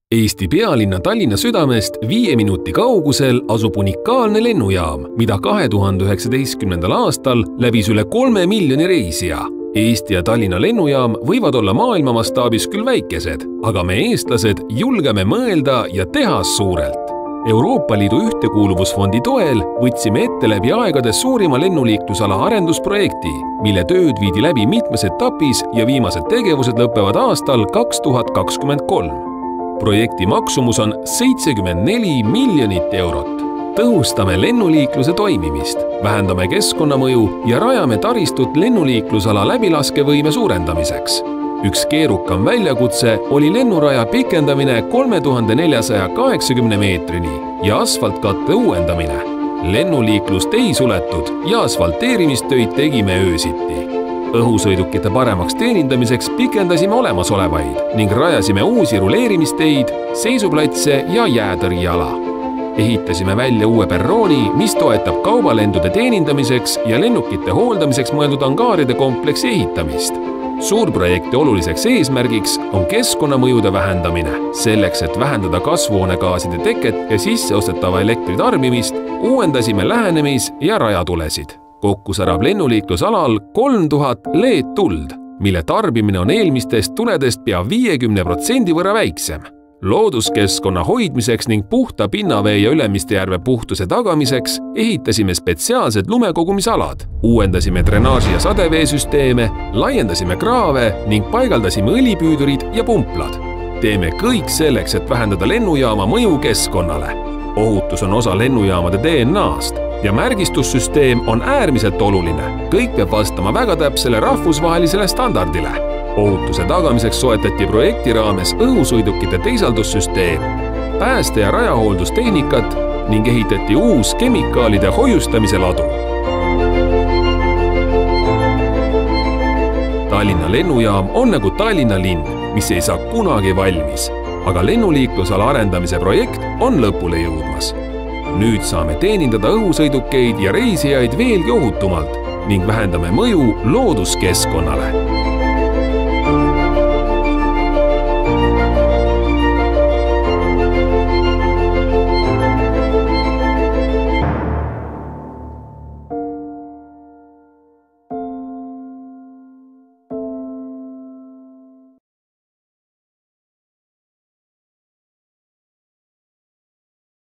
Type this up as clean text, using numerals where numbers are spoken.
Eesti pealinna Tallinna südamest 5 minuti kaugusel asub unikaalne lennujaam, mida 2019. aastal läbis üle 3 miljoni reisija. Eesti ja Tallinna lennujaam võivad olla maailma mastaabis küll väikesed, aga me eestlased julgeme mõelda ja teha suurelt. Euroopa Liidu ühtekuuluvusfondi toel võtsime ette läbi aegade suurima lennuliiklusala arendusprojekti, mille tööd viidi läbi mitmes etapis ja viimased tegevused lõpevad aastal 2023. Projekti maksumus on 74 miljonit eurot. Tõhustame lennuliikluse toimimist, vähendame keskkonnamõju ja rajame taristut lennuliiklusala läbilaskevõime suurendamiseks. Üks keerukam väljakutse oli lennuraja pikendamine 3480 meetrini ja asfaltkatte uuendamine. Lennuliiklust ei suletud ja asfalteerimistöid tegime öösiti. Õhusõidukite paremaks teenindamiseks pikendasime olemasolevaid ning rajasime uusi ruleerimisteid, seisuplatse ja jäätõrjeala. Ehitasime välja uue perrooni, mis toetab kaubalendude teenindamiseks ja lennukite hooldamiseks mõeldud angaaride kompleksi ehitamist. Suurprojekti oluliseks eesmärgiks on keskkonnamõjude vähendamine. Selleks, et vähendada kasvuhoonegaaside teket ja sisseostetava elektri tarbimist, uuendasime lähenemis- ja rajatulesid. Kokku särab lennuliiklusalal 3000 LED-tuld, mille tarbimine on eelmistest tuledest pea 50% võrra väiksem. Looduskeskkonna hoidmiseks ning puhta pinnavee ja Ülemiste järve puhtuse tagamiseks ehitasime spetsiaalsed lumekogumisalad, uuendasime drenaaži- ja sadeveesüsteeme, laiendasime kraave ning paigaldasime õlipüüdurid ja pumplad. Teeme kõik selleks, et vähendada lennujaama mõju keskkonnale. Ohutus on osa lennujaamade DNA-st ja märgistussüsteem on äärmiselt oluline. Kõik peab vastama väga täpsele rahvusvahelisele standardile. Ohutuse tagamiseks soetati projekti raames õhusõidukite teisaldussüsteem, pääste- ja rajahooldustehnikat ning ehitati uus kemikaalide hoiustamise ladu. Tallinna lennujaam on nagu Tallinna linn, mis ei saa kunagi valmis, aga lennuliiklusala arendamise projekt on lõpule jõudmas. Nüüd saame teenindada õhusõidukeid ja reisijaid veelgi ohutumalt ning vähendame mõju looduskeskkonnale.